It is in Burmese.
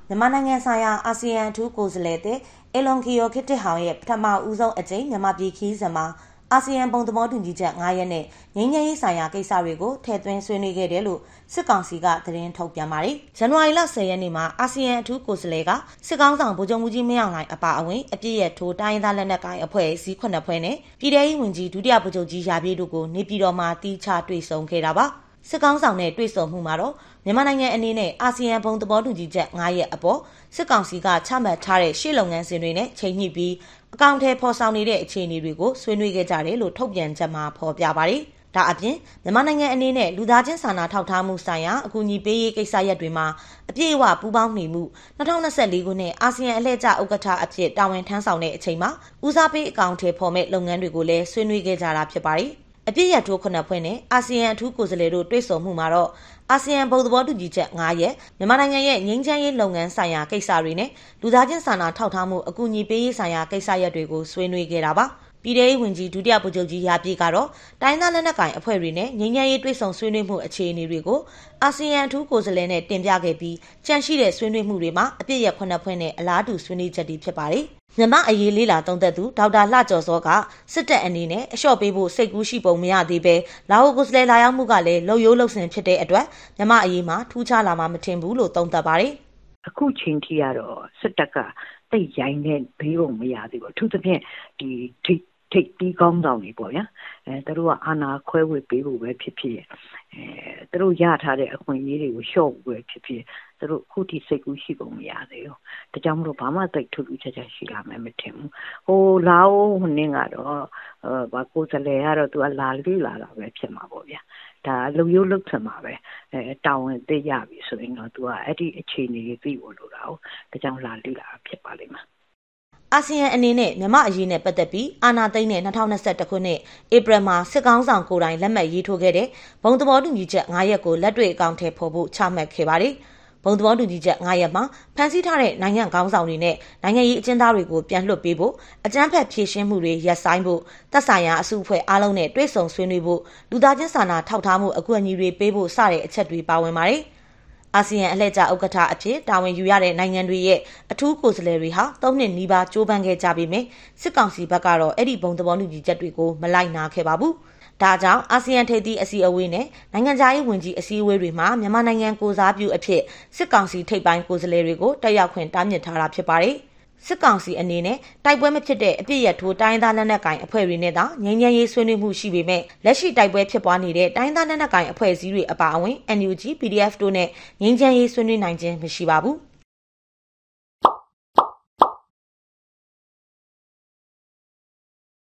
မြန်မာနိုင်ငံဆိုင်ရာအာဆီယံအထူးကိုယ်စားလှယ်တဲ့အလွန်ကီယိုခစ်တစ်ဟောင်ရဲ့ပထမဦးဆုံးအကြိမ်မြန်မာပြည်ခီးစဉ်မှာအာဆီယံဘုံသဘောတူညီချက်9ရက်နဲ့ငြိမ်းချမ်းရေးဆိုင်ရာကိစ္စတွေကိုထည့်သွင်းဆွေးနွေးခဲ့တယ်လို့စစ်ကောင်စီကသတင်းထုတ်ပြန်ပါတယ်။ဇန်နဝါရီလ10ရက်နေ့မှာအာဆီယံအထူးကိုယ်စားလှယ်ကစစ်ကောင်ဆောင်ဗိုလ်ချုပ်မှုကြီးမင်းအောင်လှိုင်အပါအဝင်အပြည့်ရထိုးတိုင်းသားလက်နက်ကိုင်အဖွဲ့အစည်း9ဖွဲ့နဲ့ပြည်ထောင်စုဝန်ကြီးဒုတိယဗိုလ်ချုပ်ကြီးရာပြည့်တို့ကိုနေပြည်တော်မှာတီးခြားတွေ့ဆုံခဲ့တာပါ။စစ်ကောင်ဆောင်နဲ့တွေ့ဆုံမှုမှာတော့မြန်မာနိုင်ငံအနေနဲ့အာဆီယံဘုံသဘောတူညီချက်9ရက်အပေါ်စစ်ကောင်စီကချမှတ်ထားတဲ့ရှေ့လုပ်ငန်းစဉ်တွေနဲ့ချိန်ညှိပြီးအကောင့်ထဲပေါ်ဆောင်နေတဲ့အခြေအနေတွေကိုဆွေးနွေးခဲ့ကြတယ်လို့ထုတ်ပြန်ချက်မှာဖော်ပြပါတယ်။ဒါအပြင်မြန်မာနိုင်ငံအနေနဲ့လူသားချင်းစာနာထောက်ထားမှုဆိုင်ရာအကူအညီပေးရေးကိစ္စရပ်တွေမှာအပြည့်အဝပူးပေါင်းနေမှု2024ခုနှစ်အာဆီယံအလှည့်ကျဥက္ကဋ္ဌအဖြစ်တာဝန်ထမ်းဆောင်တဲ့အချိန်မှာဦးစားပေးအကောင့်ထဲပေါ်မဲ့လုပ်ငန်းတွေကိုလည်းဆွေးနွေးခဲ့ကြတာဖြစ်ပါတယ်။အပြည့်ရထိုး9ဖွဲ့နဲ့အာဆီယံအထူးကိုယ်စားလှယ်တို့တွေ့ဆုံမှုမှာတော့အာဆီယံဘုံသဘောတူညီချက်9ရက်မြန်မာနိုင်ငံရဲ့ငြိမ်းချမ်းရေးလုပ်ငန်းဆိုင်ရာကိစ္စတွေနဲ့လူသားချင်းစာနာထောက်ထားမှုအကူအညီပေးရေးဆိုင်ရာကိစ္စရပ်တွေကိုဆွေးနွေးခဲ့တာပါပြည်ထောင်စုဝန်ကြီးဒုတိယဗိုလ်ချုပ်ကြီးရာပြည့်ကတော့တိုင်းသားလက်နက်ကိုင်အဖွဲ့တွေနဲ့ငြိမ်းချမ်းရေးတွေ့ဆုံဆွေးနွေးမှုအခြေအနေတွေကိုအာဆီယံအထူးကိုယ်စားလှယ်နဲ့တင်ပြခဲ့ပြီးကြန့်ရှိတဲ့ဆွေးနွေးမှုတွေမှာအပြည့်ရ9ဖွဲ့နဲ့အလားတူဆွေးနွေးချက်တွေဖြစ်ပါတယ်မြန်မာအရေးလေးလာသုံးသက်သူဒေါက်တာလှကျော်စောကစစ်တပ်အနေနဲ့အလျှော့ပေးဖို့စိတ်ကူးရှိပုံမရသေးပဲလာအိုကိုယ်စားလှယ်လာရောက်မှုကလည်းလှုပ်ရိုးလှုပ်ဆင်ဖြစ်တဲ့အတွက်မြန်မာအရေးမှာထူးခြားလာမှာမထင်ဘူးလို့သုံးသပ်ပါတယ်။အခုချိန်ထိကတော့စစ်တပ်ကတိတ်ရိုင်းနဲ့ဘေးပုံမရသေးဘူးအထူးသဖြင့်ဒီထိပ်ပြီးကောင်းဆောင်တွေပေါ့ဗျာသူတို့ကအာဏာခွဲဝေပေးဖို့ပဲဖြစ်ဖြစ်သူတို့ရထားတဲ့အခွင့်အရေးတွေကိုလျှော့ဖို့ပဲဖြစ်ဖြစ်သူတို့အခုထိစိတ်ကူးရှိပုံမရသေးဘူးဒါကြောင့်မလို့ဘာမှသိထူးထူးခြားခြားရှိလာမယ်မထင်ဘူးဟိုလာအိုဟိုနေ့ကတော့ဘာကိုယ်စားလှယ်ကတော့သူကလာလေ့လာတာပဲဖြစ်မှာပေါ့ဗျာဒါလုံရိုးလုတ်ထင်မှာပဲတာဝန်သိရပြီဆိုရင်တော့သူကအဲ့ဒီအခြေအနေတွေသိဖို့လိုတာ哦ဒါကြောင့်လာလေ့လာဖြစ်ပါလိမ့်မယ်အာဆီယံအနေနဲ့မြန်မာအရေးနဲ့ပတ်သက်ပြီးအာဏာသိမ်းတဲ့2021ခုနှစ်ဧပြီမှာစစ်ကောင်ဆောင်ကိုယ်တိုင်လက်မှတ်ရေးထိုးခဲ့တဲ့ဘုံသဘောတူညီချက်9ရက်ကိုလက်တွေ့အကောင့်ထဲပေါ်ဖို့ချမှတ်ခဲ့ပါတယ်။ဘုံသဘောတူညီချက်9ရက်မှာဖန်ဆီးထားတဲ့နိုင်ငံခေါင်းဆောင်တွေနဲ့နိုင်ငံရေးအကျဉ်းသားတွေကိုပြန်လွှတ်ပေးဖို့အကြမ်းဖက်ဖြေရှင်းမှုတွေရပ်ဆိုင်းဖို့သက်ဆိုင်ရာအစုအဖွဲ့အားလုံးနဲ့တွဲဆုံဆွေးနွေးဖို့လူသားချင်းစာနာထောက်ထားမှုအကူအညီတွေပေးဖို့စတဲ့အချက်တွေပါဝင်ပါတယ်။အာဆီယံအလှည့်ကျဥက္ကဋ္ဌအဖြစ်တာဝန်ယူရတဲ့နိုင်ငံတွေရဲ့အထူးကိုယ်စားလှယ်တွေဟာ3နှစ်နီးပါးကြိုးပမ်းခဲ့ကြပေမယ့်စစ်ကောင်စီဘက်ကတော့အဲ့ဒီဘုံသဘောတူညီချက်တွေကိုမလိုက်နာခဲ့ပါဘူး။ဒါကြောင့်အာဆီယံထိပ်သီးအစည်းအဝေးနဲ့နိုင်ငံခြားရေးဝန်ကြီးအစည်းအဝေးတွေမှာမြန်မာနိုင်ငံကိုစားပြုအဖြစ်စစ်ကောင်စီထိပ်ပိုင်းကိုယ်စားလှယ်တွေကိုတက်ရောက်ခွင့်တားမြစ်ထားတာဖြစ်ပါတယ်။စစ်ကောင်စီအနေနဲ့တိုက်ပွဲမဖြစ်တဲ့အပြစ်ရထိုးတိုင်းသားလက်နက်ကိုင်အဖွဲ့တွေနဲ့သာငြိမ်းချမ်းရေးဆွေးနွေးမှုရှိပေမဲ့လက်ရှိတိုက်ပွဲဖြစ်ပွားနေတဲ့တိုင်းသားလက်နက်ကိုင်အဖွဲ့အစည်းတွေအပါအဝင် NUG, PDF တို့နဲ့ငြိမ်းချမ်းရေးဆွေးနွေးနိုင်ခြင်းမရှိပါဘူး။